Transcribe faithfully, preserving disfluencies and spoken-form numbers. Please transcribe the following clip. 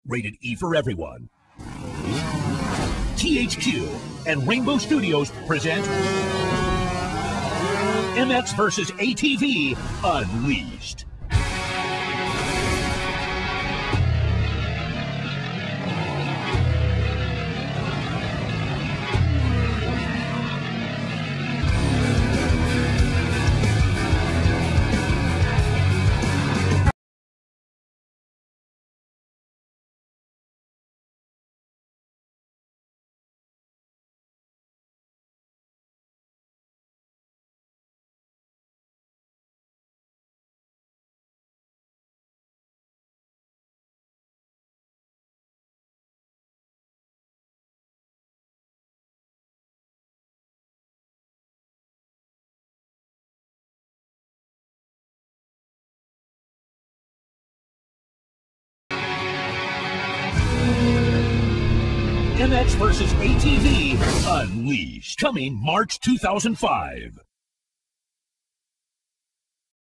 Rated E for everyone. T H Q and Rainbow Studios present M X versus A T V Unleashed. M X versus A T V Unleashed, coming March two thousand five.